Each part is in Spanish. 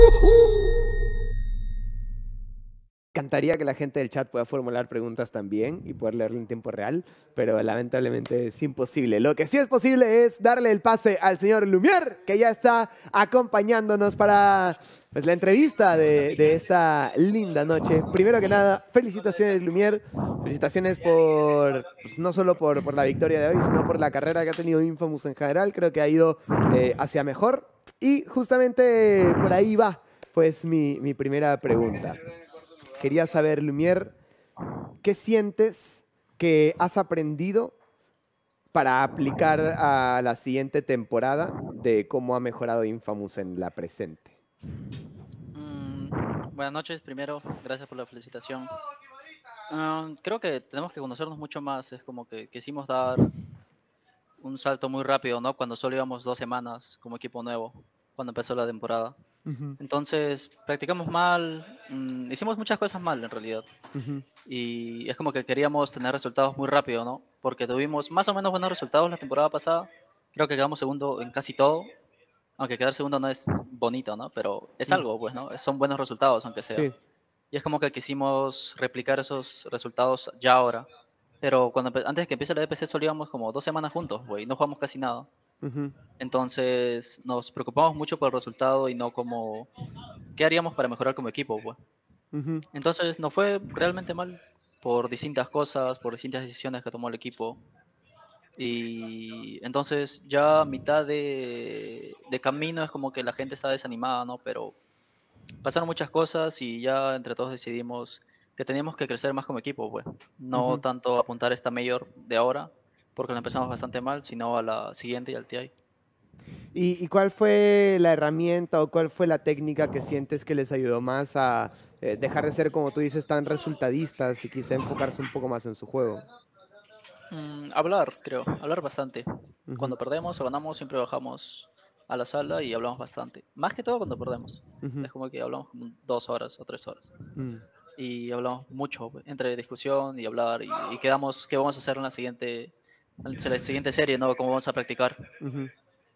Encantaría que la gente del chat pueda formular preguntas también y poder leerlo en tiempo real, pero lamentablemente es imposible. Lo que sí es posible es darle el pase al señor Lumier, que ya está acompañándonos para pues, la entrevista de esta linda noche. Primero que nada, felicitaciones Lumier, felicitaciones por, pues, no solo por la victoria de hoy, sino por la carrera que ha tenido Infamous en general. Creo que ha ido hacia mejor y justamente por ahí va pues mi primera pregunta. Quería saber, Lumier, ¿qué sientes que has aprendido para aplicar a la siguiente temporada de cómo ha mejorado Infamous en la presente? Buenas noches, primero, gracias por la felicitación. Creo que tenemos que conocernos mucho más, es como que quisimos dar un salto muy rápido, ¿no? Cuando solo íbamos 2 semanas como equipo nuevo, cuando empezó la temporada. Ujú, Entonces, practicamos mal, hicimos muchas cosas mal en realidad. ujú, Y es como que queríamos tener resultados muy rápido, ¿no? Porque tuvimos más o menos buenos resultados la temporada pasada. Creo que quedamos segundo en casi todo, aunque quedar segundo no es bonito, ¿no? Pero es mm, algo, pues, ¿no? Son buenos resultados, aunque sea. sí. Y es como que quisimos replicar esos resultados ya ahora. Pero antes de que empiece la DPC solo íbamos como 2 semanas juntos, güey, no jugamos casi nada. Ujú, Entonces nos preocupamos mucho por el resultado y no como qué haríamos para mejorar como equipo, pues. ujú. Entonces nos fue realmente mal por distintas cosas, por distintas decisiones que tomó el equipo. Y entonces ya a mitad de camino es como que la gente está desanimada, ¿no? Pero pasaron muchas cosas y ya entre todos decidimos que teníamos que crecer más como equipo, pues. No Ujú. tanto apuntar a esta mayor de ahora, porque lo empezamos bastante mal, sino a la siguiente y al TI. ¿Y cuál fue la herramienta o cuál fue la técnica que sientes que les ayudó más a dejar de ser, como tú dices, tan resultadistas y quizá enfocarse un poco más en su juego? Hablar, creo, hablar bastante. Ujú, Cuando perdemos o ganamos, siempre bajamos a la sala y hablamos bastante. Más que todo cuando perdemos. ujú, Es como que hablamos como 2 horas o 3 horas. mm, Y hablamos mucho, pues, entre discusión y hablar. Y quedamos qué vamos a hacer en la siguiente serie, ¿no? Cómo vamos a practicar. ujú.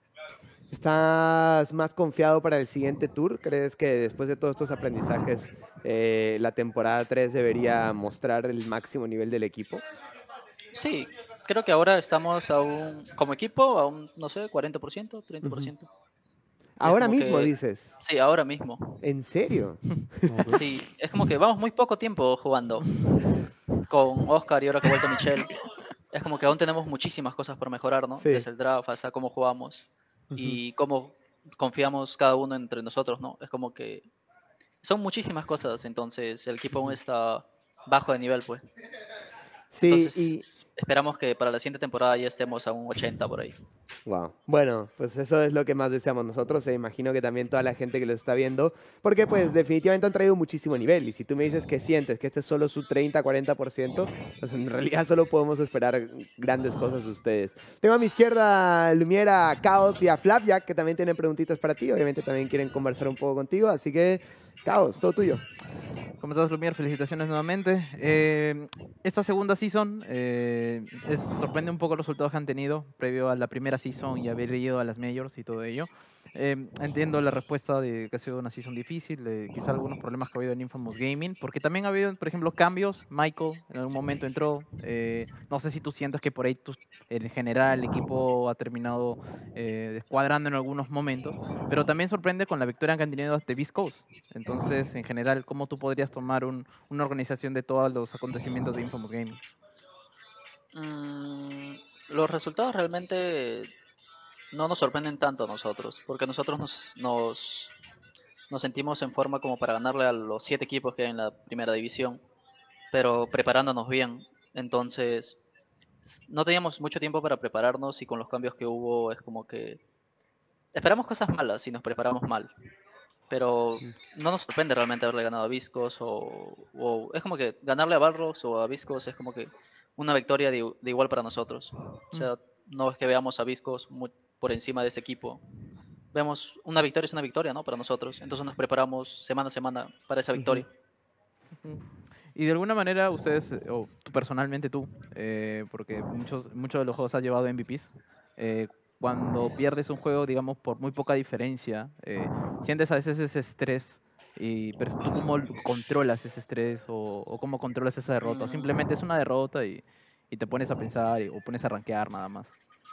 ¿Estás más confiado para el siguiente tour? ¿Crees que después de todos estos aprendizajes, la temporada 3 debería mostrar el máximo nivel del equipo? Sí, creo que ahora estamos como equipo, a un, no sé, 40%, Ujú. 30%. Y es Ahora como mismo que, dices. sí, ahora mismo. ¿En serio? Sí, es como que vamos muy poco tiempo jugando con Oscar y ahora que ha vuelto Michelle. Es como que aún tenemos muchísimas cosas por mejorar, ¿no? Sí. Desde el draft hasta cómo jugamos Ujú. y cómo confiamos cada uno entre nosotros, ¿no? Es como que son muchísimas cosas, entonces el equipo aún Ujú. está bajo de nivel, pues. Sí, y Entonces esperamos que para la siguiente temporada ya estemos a un 80 por ahí. wow. Bueno, pues eso es lo que más deseamos nosotros e imagino que también toda la gente que lo está viendo, porque pues definitivamente han traído muchísimo nivel y si tú me dices que sientes que este es solo su 30-40%, pues en realidad solo podemos esperar grandes cosas de ustedes. Tengo a mi izquierda Lumiera, a Caos y a Flapjack que también tienen preguntitas para ti, obviamente también quieren conversar un poco contigo, así que Caos, todo tuyo. ¿Cómo estás, Lumier? Felicitaciones nuevamente. Esta segunda season sorprende un poco los resultados que han tenido previo a la primera season y haber ido a las majors y todo ello. Entiendo la respuesta de que ha sido una season difícil, quizá algunos problemas que ha habido en Infamous Gaming, porque también ha habido, por ejemplo, cambios. Michael en algún momento entró. No sé si tú sientes que por ahí en general el equipo ha terminado descuadrando en algunos momentos, pero también sorprende con la victoria que han tenido ante Beast Coast. Entonces, en general, ¿cómo tú podrías tomar una organización de todos los acontecimientos de Infamous Gaming? Mm, los resultados realmente no nos sorprenden tanto a nosotros, porque nosotros nos sentimos en forma como para ganarle a los 7 equipos que hay en la primera división, pero preparándonos bien. Entonces, no teníamos mucho tiempo para prepararnos y con los cambios que hubo es como que esperamos cosas malas y nos preparamos mal, pero no nos sorprende realmente haberle ganado a Viscos o es como que ganarle a Balros o a Viscos es como que una victoria de igual para nosotros. O Mm, sea, no es que veamos a Viscos por encima de ese equipo. Vemos una victoria es una victoria, ¿no? Para nosotros. Entonces nos preparamos semana a semana para esa Ujú. victoria. ujú. Y de alguna manera ustedes, o tú personalmente porque muchos de los juegos has llevado MVPs, cuando pierdes un juego, digamos, por muy poca diferencia, sientes a veces ese estrés, pero ¿tú cómo controlas ese estrés o cómo controlas esa derrota? O simplemente es una derrota y te pones a pensar o pones a rankear nada más.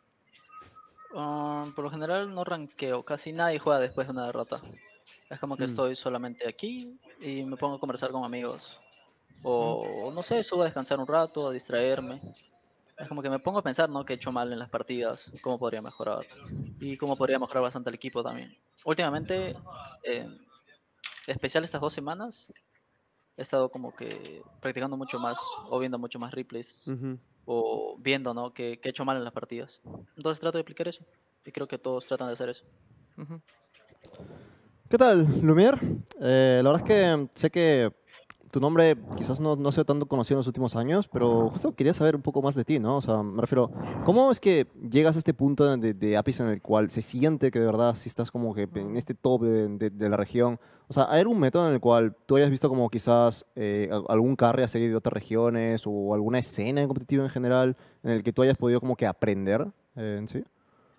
Por lo general no ranqueo, casi nadie juega después de una derrota. Es como que Mm, estoy solamente aquí y me pongo a conversar con amigos. Mm, O no sé, subo a descansar un rato, a distraerme. Es como que me pongo a pensar, ¿no? ¿Qué he hecho mal en las partidas? ¿Cómo podría mejorar? Y cómo podría mejorar bastante el equipo también. Últimamente, en especial estas 2 semanas, he estado como que practicando mucho más o viendo mucho más replays ujú. o viendo, ¿no? ¿Qué he hecho mal en las partidas? Entonces trato de aplicar eso. Y creo que todos tratan de hacer eso. ujú. ¿Qué tal, Lumier? La verdad es que sé que tu nombre quizás no sea tanto conocido en los últimos años, pero justo quería saber un poco más de ti, ¿no? O sea, me refiero, ¿cómo es que llegas a este punto de Apis en el cual se siente que de verdad sí estás como que en este top de la región? O sea, ¿hay algún método en el cual tú hayas visto como quizás algún carry a seguir de otras regiones o alguna escena competitiva en general en el que tú hayas podido como que aprender en sí?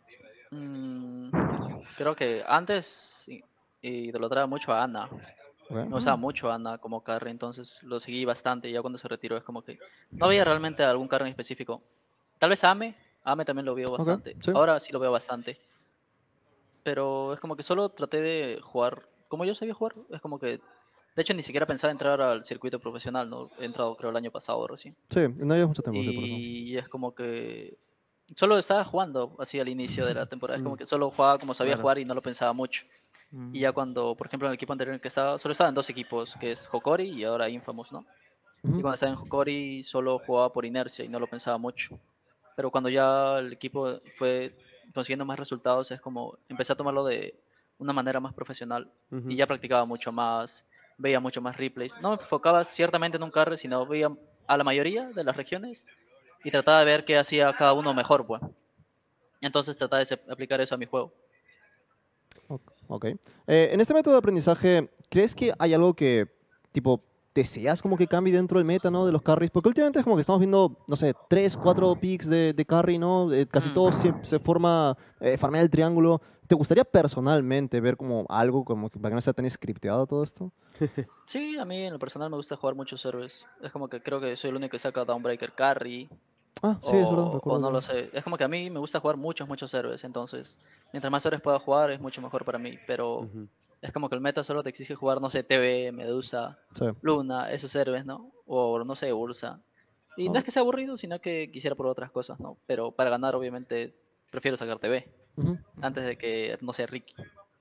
Mm, Creo que antes idolatraba mucho a Ana. Ok, Me gustaba mucho Ana como carry, entonces lo seguí bastante. Y ya cuando se retiró es como que no había realmente algún carry en específico. Tal vez Ame también lo veo ok, bastante. sí. Ahora sí lo veo bastante. Pero es como que solo traté de jugar como yo sabía jugar. Es como que, de hecho, ni siquiera pensaba entrar al circuito profesional, ¿no? He entrado creo el año pasado recién. Sí, no llevas mucho tiempo, sí, por eso. Y es como que solo estaba jugando así al inicio de la temporada. Es como Mm, que solo jugaba como sabía Claro. jugar y no lo pensaba mucho. Y Mm, ya cuando, por ejemplo, en el equipo anterior en el que estaba, solo estaba en 2 equipos, que es Hokori y ahora Infamous, ¿no? Y Ujú. cuando estaba en Hokori solo jugaba por inercia y no lo pensaba mucho. Pero cuando ya el equipo fue consiguiendo más resultados, es como empecé a tomarlo de una manera más profesional y ujú. ya practicaba mucho más, veía mucho más replays. No me enfocaba ciertamente en un carry, sino veía a la mayoría de las regiones y trataba de ver qué hacía cada uno mejor, pues. Entonces trataba de aplicar eso a mi juego. Ok. En este método de aprendizaje, ¿crees que hay algo que, tipo, deseas como que cambie dentro del meta, ¿no? De los carries? Porque últimamente es como que estamos viendo, no sé, 3, 4 picks de carry, ¿no? Casi todo Mm. se forma, farmea el triángulo. ¿Te gustaría personalmente ver como algo como que para que no sea tan scripteado todo esto? Sí, a mí en lo personal me gusta jugar muchos héroes. Es como que creo que soy el único que saca Downbreaker Carry. Ah, sí, es verdad, O recuerdo no lo que... sé. Es como que a mí me gusta jugar muchos héroes. Entonces, mientras más héroes pueda jugar, es mucho mejor para mí. Pero Ujú. es como que el meta solo te exige jugar, no sé, TV, Medusa, Sí. Luna, esos héroes, ¿no? O no sé, Ursa. Y no es Ok. que sea aburrido, sino que quisiera probar otras cosas, ¿no? Pero para ganar, obviamente, prefiero sacar TV Ujú. antes de que, no sé, Ricky.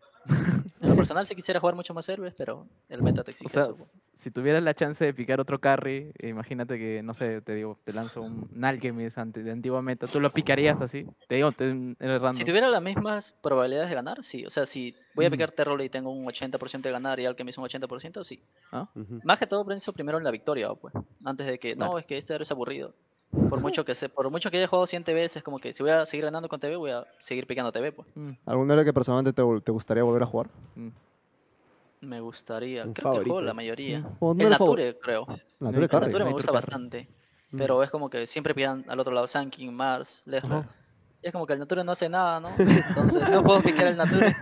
En lo personal, sí quisiera jugar mucho más héroes, pero el meta te O exige sea, eso, pues. si tuvieras la chance de picar otro carry, imagínate que, no sé, te digo, te lanzo un Alchemist de antigua meta, ¿tú lo picarías así? Te digo, eres Si random. tuviera las mismas probabilidades de ganar, sí. O sea, si voy a Mm, picar Terror y tengo un 80% de ganar y Alchemist un 80%, sí. ¿Ah? Ujú. Más que todo pienso primero en la victoria, pues. Antes de que, Claro. no, es que este héroe es aburrido. Por mucho que haya jugado 100 TVs, es como que si voy a seguir ganando con TV, voy a seguir picando TV, pues. Mm, ¿Algún héroe que personalmente te gustaría volver a jugar? mm, Me gustaría, Un creo que juego favorito la es. mayoría. mm. ¿O un El héroe favorito? Nature, creo. Nature El Carry. Nature me Night gusta Carry. bastante. Mm. Pero es como que siempre pican al otro lado Sanking, Mars, Ajá. Lehrer. Y es como que el Nature no hace nada, ¿no? Entonces no puedo picar el Nature.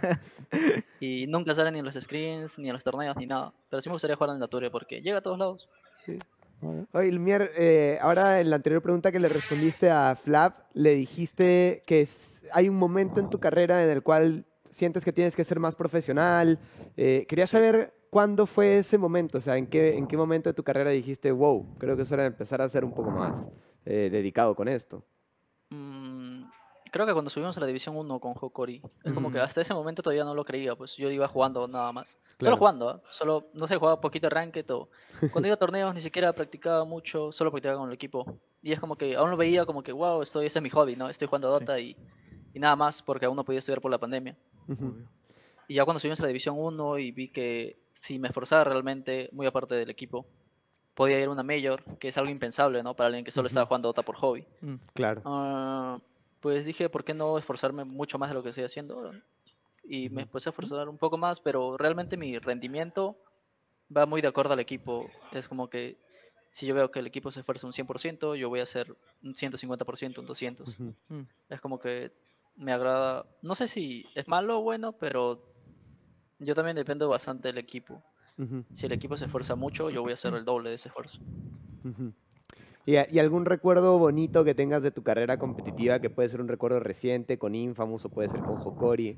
Y nunca sale ni en los screens, ni en los torneos, ni nada. Pero sí me gustaría jugar en Nature porque llega a todos lados. Sí. Ok. Oye, Lumier, ahora en la anterior pregunta que le respondiste a Flap, le dijiste que hay un momento en tu carrera en el cual sientes que tienes que ser más profesional. Quería Sí. saber cuándo fue ese momento, o sea, en qué momento de tu carrera dijiste, wow, creo que es hora de empezar a ser un poco más dedicado con esto. Mm, Creo que cuando subimos a la División 1 con Hokori, es como que Mm, hasta ese momento todavía no lo creía, pues yo iba jugando nada más. Solo Claro. jugando, ¿ah? Solo, no sé, jugaba poquito Ranked o cuando iba a torneos ni siquiera practicaba mucho, solo practicaba con el equipo. Y es como que aún lo veía como que, wow, ese es mi hobby, ¿no? Estoy jugando sí, Dota y nada más porque aún no podía estudiar por la pandemia. Ujú, obvio. Y ya cuando subimos a la División 1 y vi que si me esforzaba realmente, muy aparte del equipo, podía ir a una Major, que es algo impensable, ¿no? Para alguien que solo estaba ujú, jugando Dota por hobby. Mm, Claro. Ah, pues dije, ¿por qué no esforzarme mucho más de lo que estoy haciendo ahora? Y me Ujú, empecé a esforzar un poco más, pero realmente mi rendimiento va muy de acuerdo al equipo. Es como que si yo veo que el equipo se esfuerza un 100%, yo voy a hacer un 150%, un 200%. ujú. mm, Es como que me agrada. No sé si es malo o bueno, pero yo también dependo bastante del equipo. Ujú, Si el equipo se esfuerza mucho, yo voy a hacer el doble de ese esfuerzo. ujú. ¿Y algún recuerdo bonito que tengas de tu carrera competitiva, que puede ser un recuerdo reciente con Infamous o puede ser con Hokori?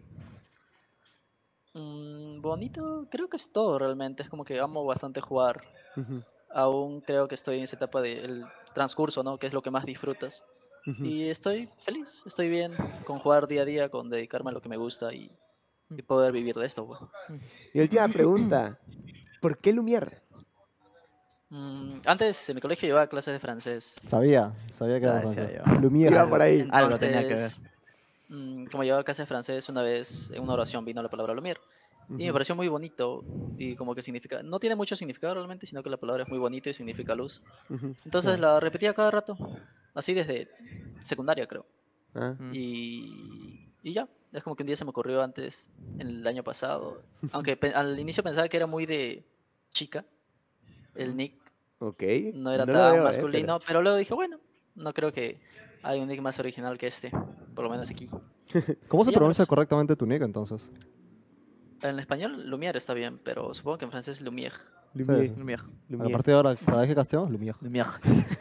Bonito, creo que es todo realmente. Es como que amo bastante jugar. Ujú, Aún creo que estoy en esa etapa del transcurso, ¿no? Que es lo que más disfrutas. ujú. Y estoy feliz, estoy bien con jugar día a día, con dedicarme a lo que me gusta y poder vivir de esto, pues. Y última pregunta, ¿por qué Lumière? Antes en mi colegio llevaba clases de francés. Sabía que Ya era decía francés. yo. Iba Lumière. por ahí. Algo tenía que ver. Entonces, como llevaba clases de francés, una vez en una oración vino la palabra Lumière. Y me Ujú, pareció muy bonito y como que significa, no tiene mucho significado realmente, sino que la palabra es muy bonita y significa luz. ujú. Sí. Entonces la repetía cada rato, así desde secundaria creo. Ah, Mm. Y ya, es como que un día se me ocurrió antes, en el año pasado, aunque al inicio pensaba que era muy de chica, el nick ok, no era no lo tan veo, pero... masculino, pero luego dije, bueno, no creo que hay un nick más original que este, por lo menos aquí. ¿Cómo se Y ya me lo pronuncia puse. correctamente tu nick entonces? En español Lumière está bien, pero supongo que en francés Lumière. Sí, sí. Lumière, Lumière. A Lumière. partir de ahora, cada vez que casteamos, Lumière. Lumière.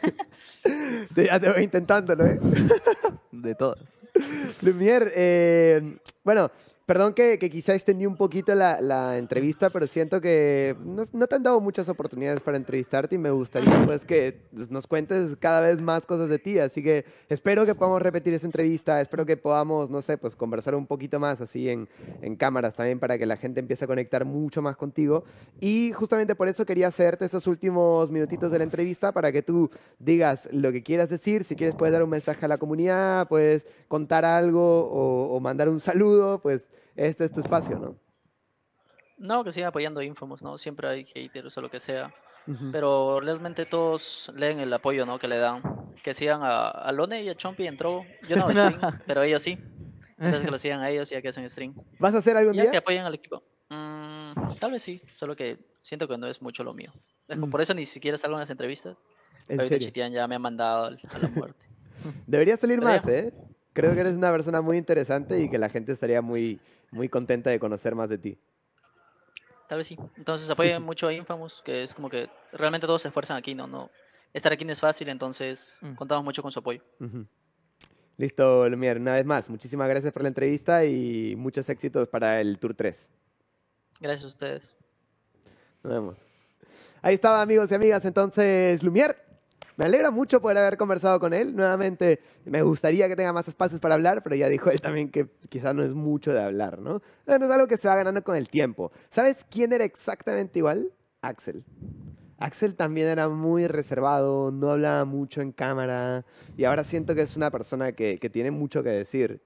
Ya te voy intentándolo, ¿eh? De todas. Lumière, bueno, perdón que quizá extendí un poquito la entrevista, pero siento que no te han dado muchas oportunidades para entrevistarte y me gustaría pues que nos cuentes cada vez más cosas de ti, así que espero que podamos repetir esa entrevista, espero que podamos, no sé, pues conversar un poquito más así en cámaras también para que la gente empiece a conectar mucho más contigo y justamente por eso quería hacerte estos últimos minutitos de la entrevista para que tú digas lo que quieras decir, si quieres puedes dar un mensaje a la comunidad, puedes contar algo o mandar un saludo, pues este es tu espacio, ¿no? No, que sigan apoyando a Infamous, ¿no? Siempre hay haters o lo que sea. Ujú. Pero realmente todos leen el apoyo, ¿no? Que le dan. Que sigan a Lone y a Chompy en Trovo. Yo no hago stream, pero ellos sí. Entonces que lo sigan a ellos ya que hacen stream. ¿Vas a hacer algún Y ya que día? apoyen al equipo. Tal vez sí, solo que siento que no es mucho lo mío. Mm, Por eso ni siquiera salgo en las entrevistas. en Ahorita serio. Chitian ya me ha mandado a la muerte. Deberías salir Pero ya, más, ¿eh? Creo que eres una persona muy interesante y que la gente estaría muy contenta de conocer más de ti. tal vez sí. Entonces apoyen mucho a Infamous, que es como que realmente todos se esfuerzan aquí, ¿no? No, estar aquí no es fácil, entonces Mm. contamos mucho con su apoyo. Ujú. Listo, Lumier, una vez más, muchísimas gracias por la entrevista y muchos éxitos para el Tour 3. Gracias a ustedes. Nos vemos. Ahí estaba, amigos y amigas, entonces, Lumier. Me alegra mucho poder haber conversado con él. Nuevamente, me gustaría que tenga más espacios para hablar, pero ya dijo él también que quizás no es mucho de hablar, ¿no? Bueno, es algo que se va ganando con el tiempo. ¿Sabes quién era exactamente igual? Axel. Axel también era muy reservado, no hablaba mucho en cámara y ahora siento que es una persona que tiene mucho que decir.